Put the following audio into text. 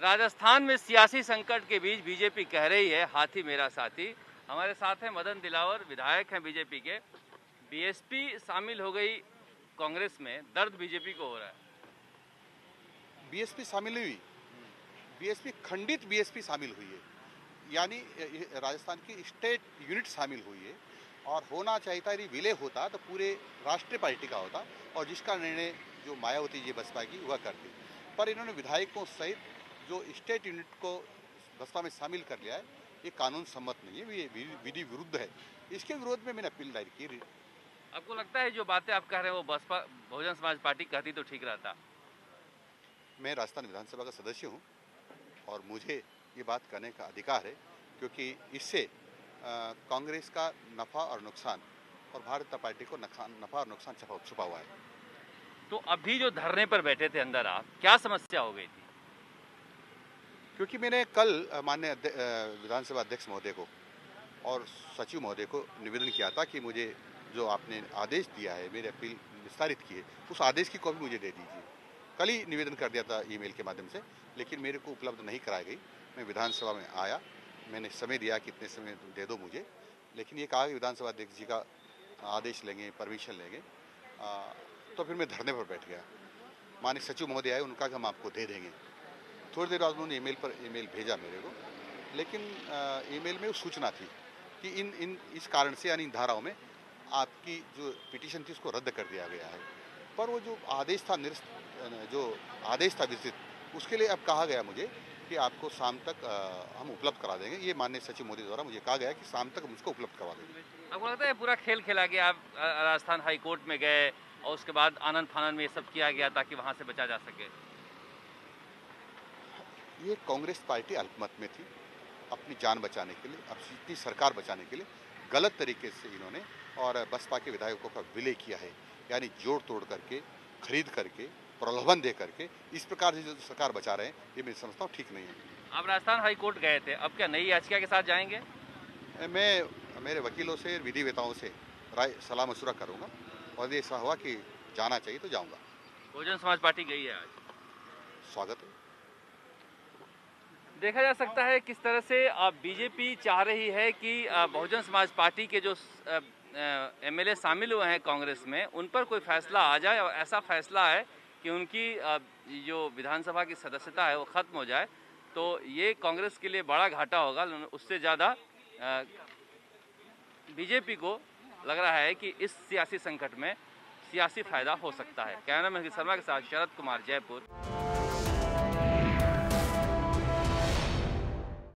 राजस्थान में सियासी संकट के बीच बीजेपी कह रही है हाथी मेरा साथी। हमारे साथ हैं मदन दिलावर, विधायक हैं बीजेपी के। बीएसपी शामिल हो गई कांग्रेस में, दर्द बीजेपी को हो रहा है। बीएसपी शामिल हुई, बीएसपी खंडित बीएसपी शामिल हुई है, यानी राजस्थान की स्टेट यूनिट शामिल हुई है। और होना चाहिए था, यदि विलय होता तो पूरे राष्ट्रीय पार्टी का होता और जिसका निर्णय जो मायावती जी बसपा की वह करती। पर इन्होंने विधायकों सहित जो स्टेट यूनिट को बसपा में शामिल कर लिया है, ये कानून सम्मत नहीं है, ये विधि विरुद्ध है। इसके विरोध में मैंने अपील दायर की। आपको लगता है जो बातें आप कह रहे हैं वो बसपा बहुजन समाज पार्टी कहती तो ठीक रहता? मैं राजस्थान विधानसभा का सदस्य हूँ और मुझे ये बात करने का अधिकार है, क्योंकि इससे कांग्रेस का नफा और नुकसान और भारतीय जनता पार्टी को नफा और नुकसान छुपा हुआ है। तो अभी जो धरने पर बैठे थे अंदर, आप क्या समस्या हो गई थी? क्योंकि मैंने कल माननीय विधानसभा अध्यक्ष महोदय को और सचिव महोदय को निवेदन किया था कि मुझे जो आपने आदेश दिया है, मेरी अपील विस्तारित की है, उस आदेश की कॉपी मुझे दे दीजिए। कल ही निवेदन कर दिया था ईमेल के माध्यम से, लेकिन मेरे को उपलब्ध नहीं कराई गई। मैं विधानसभा में आया, मैंने समय दिया कि इतने समय दे दो मुझे, लेकिन ये कहा कि विधानसभा अध्यक्ष जी का आदेश लेंगे, परमिशन लेंगे। तो फिर मैं धरने पर बैठ गया। माननीय सचिव महोदय आए, उनका कि हम आपको दे देंगे। थोड़ी देर बाद उन्होंने ईमेल भेजा मेरे को, लेकिन ईमेल में वो सूचना थी कि इस कारण से, यानी इन धाराओं में आपकी जो पिटीशन थी उसको रद्द कर दिया गया है। पर वो जो आदेश था विस्तृत, उसके लिए अब कहा गया मुझे कि आपको शाम तक हम उपलब्ध करा देंगे। ये माननीय सचिव मोदी द्वारा मुझे कहा गया कि शाम तक हम उसको उपलब्ध करवा देंगे। आपको लगता है पूरा खेल खेला गया? आप राजस्थान हाई कोर्ट में गए और उसके बाद आनंद फानंद में ये सब किया गया ताकि वहां से बचा जा सके? ये कांग्रेस पार्टी अल्पमत में थी, अपनी जान बचाने के लिए, अपनी सरकार बचाने के लिए गलत तरीके से इन्होंने और बसपा के विधायकों का विलय किया है, यानी जोड़ तोड़ करके, खरीद करके, प्रलोभन दे करके इस प्रकार से जो सरकार बचा रहे हैं, ये मैं समझता हूँ ठीक नहीं है। आप राजस्थान हाई कोर्ट गए थे, अब क्या नई याचिका के साथ जाएंगे? मैं मेरे वकीलों से, विधिवेताओं से राय सलाह मशुरा करूँगा और ये ऐसा हुआ कि जाना चाहिए तो जाऊँगा। बहुजन समाज पार्टी गई है आज? स्वागत है। देखा जा सकता है किस तरह से बीजेपी चाह रही है कि बहुजन समाज पार्टी के जो एमएलए शामिल हुए हैं कांग्रेस में, उन पर कोई फैसला आ जाए और ऐसा फैसला है कि उनकी जो विधानसभा की सदस्यता है वो ख़त्म हो जाए, तो ये कांग्रेस के लिए बड़ा घाटा होगा। उससे ज़्यादा बीजेपी को लग रहा है कि इस सियासी संकट में सियासी फायदा हो सकता है। कैमरामैन शर्मा के साथ शरद कुमार, जयपुर।